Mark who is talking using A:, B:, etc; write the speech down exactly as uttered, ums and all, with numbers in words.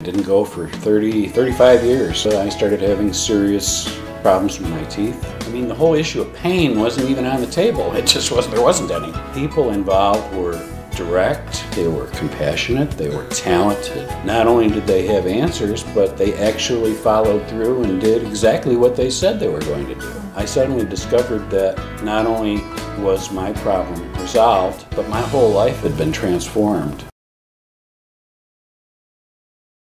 A: Didn't go for thirty, thirty-five years. So I started having serious problems with my teeth. I mean, the whole issue of pain wasn't even on the table. It just wasn't, there wasn't any. People involved were direct, they were compassionate, they were talented. Not only did they have answers, but they actually followed through and did exactly what they said they were going to do. I suddenly discovered that not only was my problem resolved, but my whole life had been transformed.